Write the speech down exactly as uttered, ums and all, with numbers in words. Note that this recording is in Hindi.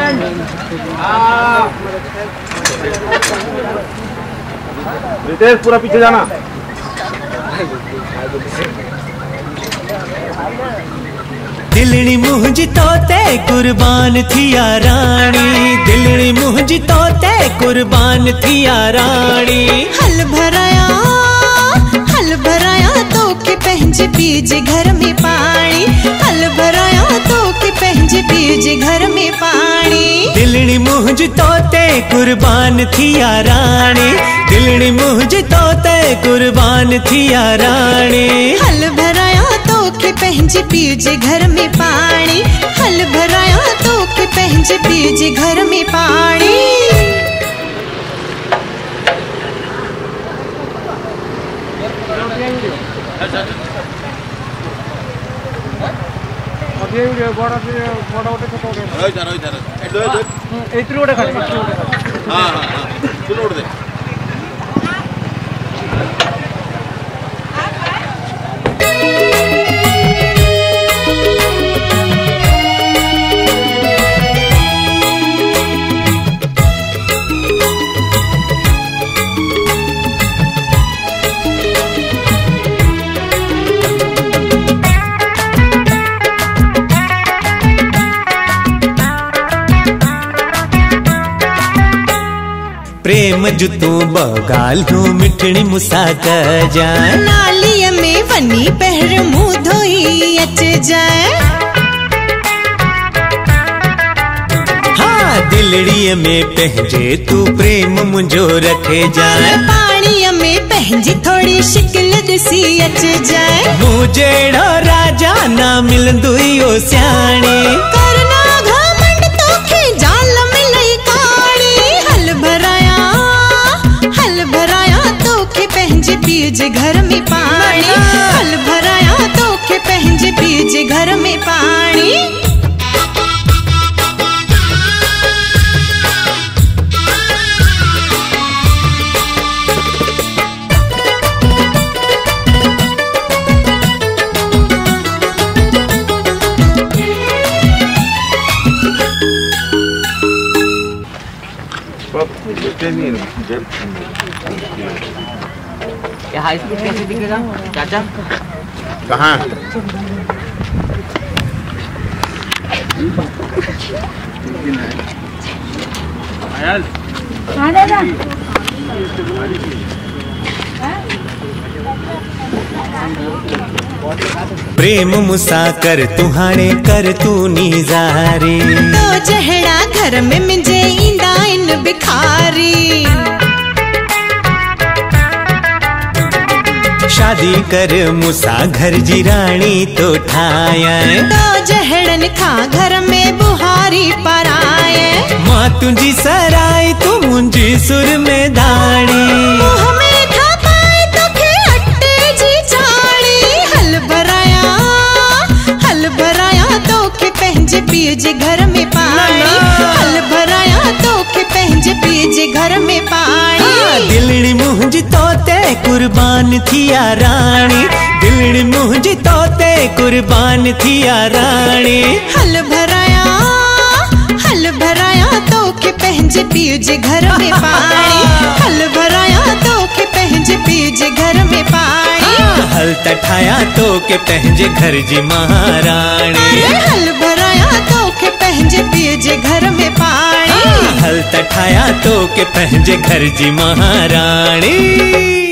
रितेश पूरा पीछे जाना। दिलनी मुंज तोते कुर्बान थिया रानी, दिलनी मुंज तोते कुर्बान थिया रानी। हल भराया हल भराया तो के पहंज बीज घर में पानी, हल भराया तो के पहंज बीज घर में पानी। दिलनी मुंज तोते कुर्बान थिया रानी, दिलनी मुंज तोते कुर्बान थिया रानी। हल भराया तो के पहंज बीज घर में पानी, हल भराया तो के पहंज बीज घर में पानी। प्रेम जुतू बगाल हूँ मिठड़ी मुसा कर जाए, नालिय में वनी पहर मुँह धोई अच जाए। हाँ दिलड़ी में पहजे तू प्रेम मुझो रखे जाए, पानी में पहजी थोड़ी शिकल दिसी अच जाए। मुझे राजा ना मिल दुइयो स्याणी, करना घमंड तो खे जाल मिलई काड़ी। हल भराया हल भराया तो के पहंज बीज घर में पानी, हल भराया तो के पहंज बीज घर में पानी। ये हाई स्पीड कैसे दिखेगा चाचा? कहाँ? प्रेम मुसा कर तुहाने कर तू निजारी, तो जहड़ा घर में मिंजे इंदा इन बिखारी। शादी कर मुसा घर जी रानी तो ठाया, तो जहड़न खा घर में बुहारी पराए। माँ तुझी सराय तू मुंजी सुर में दाड़ी, मुँह में था पाए तो खे अट्टे जी चाड़ी। हल भराया हल भराया तो के पहंज बीज घर में पानी, हल भराया तो के पहंज बीज घर में पानी। दिलड़ी मुंज तोते कुर्बान थिया रानी, दिलड़ी मुंज तोते कुर्बान थिया रानी। हल भराया हल भराया तो के पहंज बीज घर में पानी, हल भराया तो के पहंज बीज घर में पानी। हल तठाया तो के पहंजे घर जी महारानी, हल भराया तो के पहंज बीज घर में पानी। हल तठाया तो के पहंजे घर जी महारानी।